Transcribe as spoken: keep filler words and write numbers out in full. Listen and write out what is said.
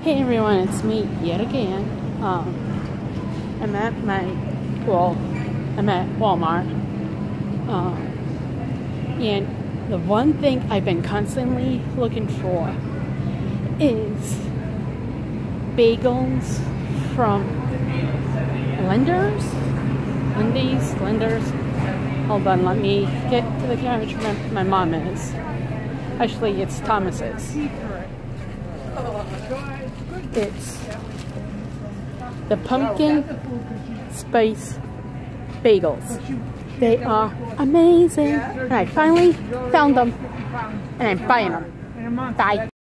Hey everyone, it's me yet again. Um, I'm at my, well, I'm at Walmart. Um, and the one thing I've been constantly looking for is bagels from Lenders? Lindy's? Lenders? Hold on, let me get to the camera which my, my mom is. Actually, it's Thomas's. It's the pumpkin spice bagels. They are amazing. And I finally found them. And I'm buying them. Bye.